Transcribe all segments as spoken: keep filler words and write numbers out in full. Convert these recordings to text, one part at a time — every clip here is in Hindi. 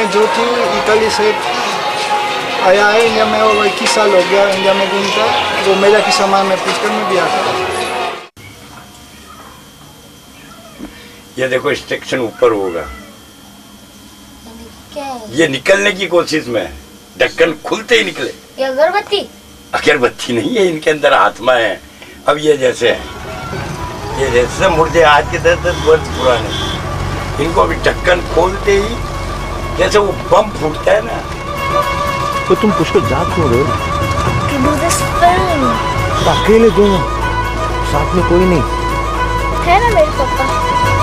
जो थी इटली से आया है इंडिया में, और इक्कीस साल हो गया इंडिया में घूमता है। वो मेरा की सामान में पुष्कर में भी आता है। ये देखो स्टेशन ऊपर होगा, ये निकलने की कोशिश में, ढक्कन खुलते ही निकले। ये अगरबत्ती अगरबत्ती नहीं है, इनके अंदर आत्मा है। अब ये जैसे है, ये जैसे मुर्दे आज के दस दस वर्ष पुराने, इनको अभी ढक्कन खोलते ही जैसे वो बम फूटता है ना। तो तुम पुष्कर जा क्यों रहे हो? अकेले दोनों, साथ में कोई नहीं है ना मेरे पापा।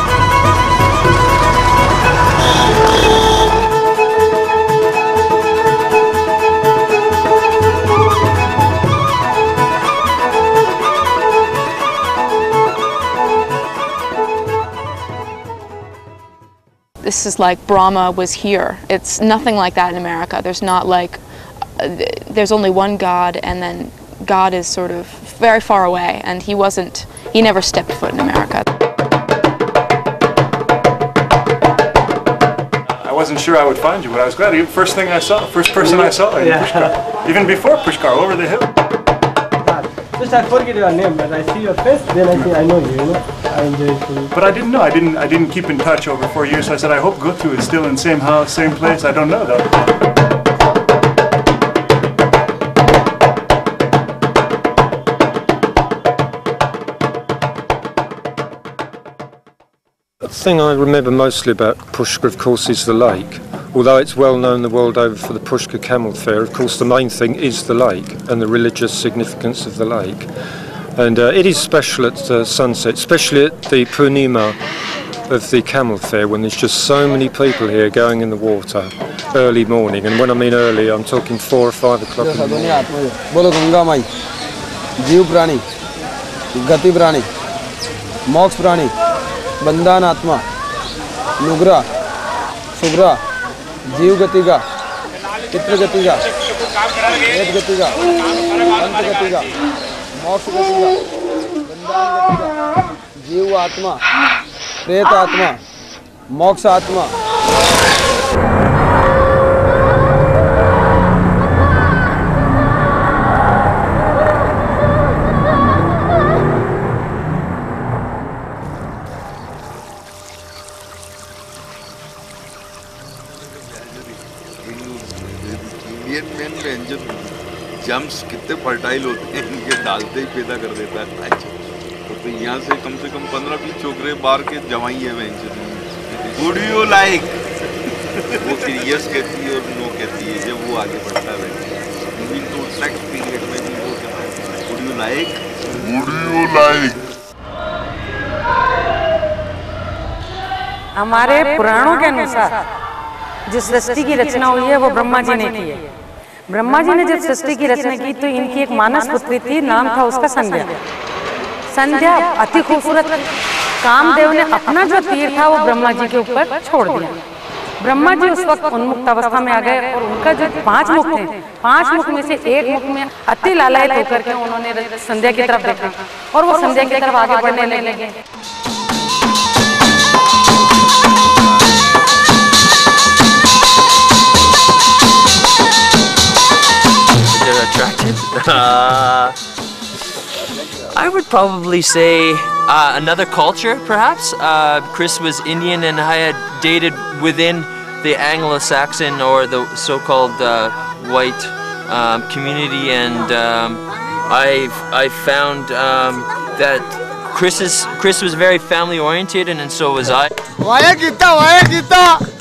This is like Brahma was here. It's nothing like that in America. There's not like, uh, there's only one God, and then God is sort of very far away, and he wasn't, he never stepped foot in America. I wasn't sure I would find you, but I was glad. You first thing I saw, first person I saw in Yeah. Pushkar. Even before Pushkar, over the hill. Just I forget your name, but I see your face, then I think I know you, you know. I enjoy it. But I didn't know. I didn't. I didn't keep in touch over four years. So I said, I hope Guthu is still in the same house, same place. I don't know though. The thing I remember mostly about Pushkar, of course, is the lake. Although it's well known the world over for the Pushkar Camel Fair, of course the main thing is the lake and the religious significance of the lake. And uh, it is special at uh, sunset, especially at the Purnima of the Camel Fair, when there's just so many people here going in the water early morning. And when I mean early, I'm talking four or five o'clock in the morning. बोलो गंगा माई, जीव प्राणी, गति प्राणी, मोक्ष प्राणी, बंधन आत्मा, नुग्रा, सुग्रा, जीव गति का, चित्र गति का, वेद गति का, अंत गति का, मोक्ष गति का, बंधन गति का, जीव आत्मा, प्रेत आत्मा, मोक्ष आत्मा। जम्स कितने फर्टाइल होते हैं, इनके डालते ही पैदा कर देता है। तो, तो यहाँ से कम से कम पंद्रह बीस छोकरे बाहर के जवाई है वेंचर। Would you like? वो फिर यस कहती है और नो कहती है जब वो आगे बढ़ता है। मूविंग टू सेक्स पीरियड में भी वो कहता है would you like? Would you like? हमारे पुराणों के अनुसार जिस सृष्टि की रचना हुई है वो ब्रह्मा जी ने की है। ब्रह्मा जी ने जब सृष्टि की रचना की तो इनकी एक मानस पुत्री थी, नाम था उसका संध्या। संध्या अति खूबसूरत। कामदेव ने अपना जो तीर था वो ब्रह्मा जी के ऊपर छोड़ दिया। ब्रह्मा जी उस वक्त उन्मुक्त अवस्था में आ गए और उनका जो पांच मुख थे, पांच मुख में से एक मुख में अति लालायित होकर के उन्होंने संध्या की तरफ देखा और वो संध्या की तरफ आगे बढ़ने लगे। Attracted? Uh, I would probably say uh, another culture, perhaps. Uh, Chris was Indian, and I had dated within the Anglo-Saxon or the so-called uh, white um, community, and um, I I found um, that Chris is Chris was very family-oriented, and, and so was I. वाया कितना वाया कितना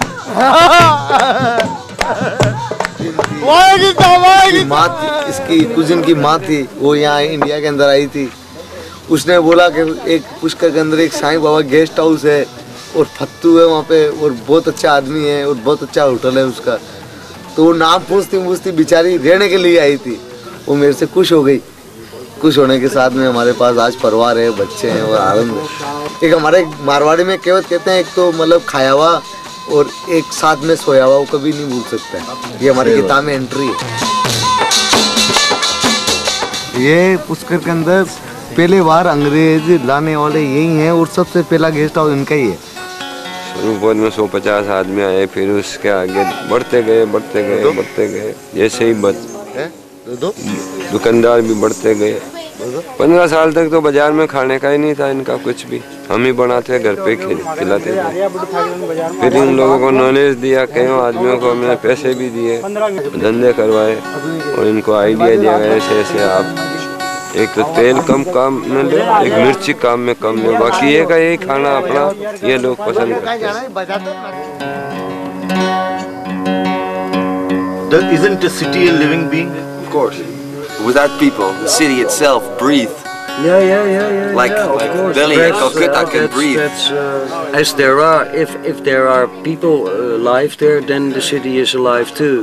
माँ थी, इसकी कुजिन की माँ थी, वो यहाँ इंडिया के अंदर आई थी। उसने बोला कि एक पुष्कर के अंदर एक साईं बाबा गेस्ट हाउस है और फत्तू है वहाँ पे और बहुत अच्छा आदमी है और बहुत अच्छा होटल है उसका। तो वो नाम पूछती पूछती बेचारी रहने के लिए आई थी। वो मेरे से खुश हो गई। खुश होने के साथ में हमारे पास आज परिवार है, बच्चे हैं और आनंद है। एक हमारे मारवाड़ी में कहावत कहते हैं, एक तो मतलब खाया हुआ और एक साथ में सोया हुआ, वो कभी नहीं भूल सकता है। ये हमारी किताब में एंट्री है। ये पुष्कर के अंदर पहले बार अंग्रेज लाने वाले यही हैं और सबसे पहला गेस्ट हाउस इनका ही है। रूपौर में सौ पचास आदमी आए, फिर उसके आगे बढ़ते गए बढ़ते गए बढ़ते गए जैसे ही बच दुकानदार भी बढ़ते गए। पंद्रह साल तक तो बाजार में खाने का ही नहीं था इनका कुछ भी, हम ही बनाते घर पे खिलाते थे। फिर इन लोगों को नॉलेज दिया, कई आदमियों को हमने पैसे भी दिए, धंधे करवाए और इनको आइडिया दिया गया ऐसे ऐसे आप एक तो तेल कम काम में लो, एक मिर्ची काम में कम लो, बाकी ये का यही खाना अपना ये लोग पसंद करते हैं। Isn't a city a living being? Of course. Without people, the city itself breathe. Yeah, yeah, yeah, yeah. Like, yeah, like course. Delhi and That's, Calcutta uh, can that's, breathe. That's, uh, as there are, if if there are people uh, alive there, then the city is alive too.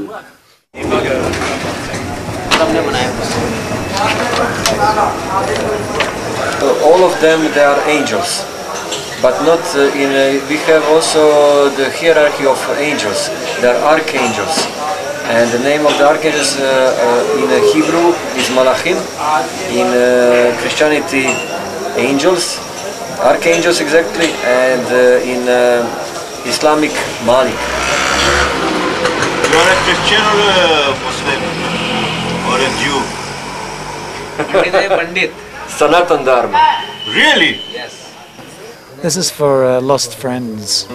So all of them, they are angels, but not uh, in. A, we have also the hierarchy of angels. They are archangels. And the name of the archangels uh, uh, in uh, Hebrew is Malachim, in uh, Christianity angels, archangels exactly, and uh, in uh, Islamic Malik. You are a Christian or a Muslim or a Jew? Pandit. Sanatan Dharma. Really? Yes. This is for uh, lost friends.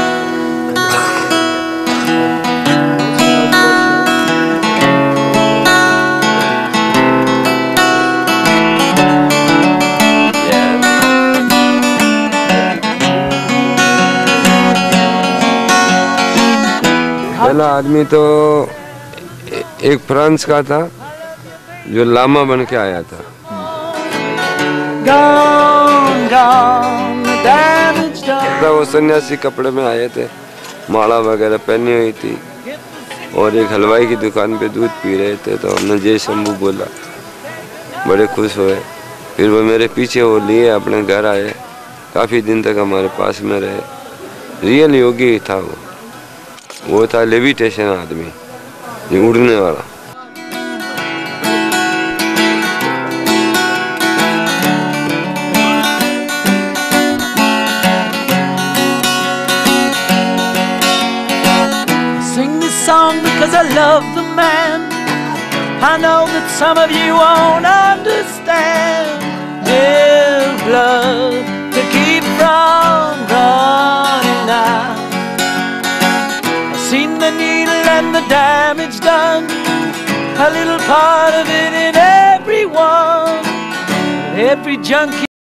पहला आदमी तो एक फ्रांस का था जो लामा बन के आया था। Gone, gone, the damage done. वो सन्यासी कपड़े में आए थे, माला वगैरह पहनी हुई थी और एक हलवाई की दुकान पे दूध पी रहे थे, तो हमने जय शंभू बोला, बड़े खुश हुए। फिर वो मेरे पीछे वो लिए अपने घर आए, काफ़ी दिन तक हमारे पास में रहे। रियल योगी था वो वो था लेविटेशन आदमी, ये उड़ने वाला। Sing this song because I love the man. I know that some of you won't understand. Give blood to keep from running out. Seen the needle and the damage done, a little part of it in everyone, every junkie.